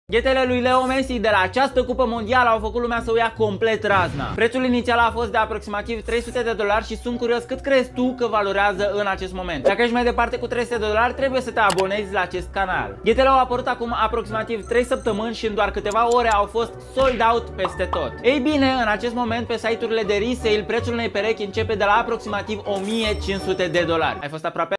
Ghetele lui Leo Messi de la această cupă mondială au făcut lumea să o ia complet razna. Prețul inițial a fost de aproximativ $300 și sunt curios cât crezi tu că valorează în acest moment. Dacă ești mai departe cu $300, trebuie să te abonezi la acest canal. Ghetele au apărut acum aproximativ 3 săptămâni și în doar câteva ore au fost sold out peste tot. Ei bine, în acest moment pe site-urile de resale prețul unei perechi începe de la aproximativ $1500. Ai fost aproape?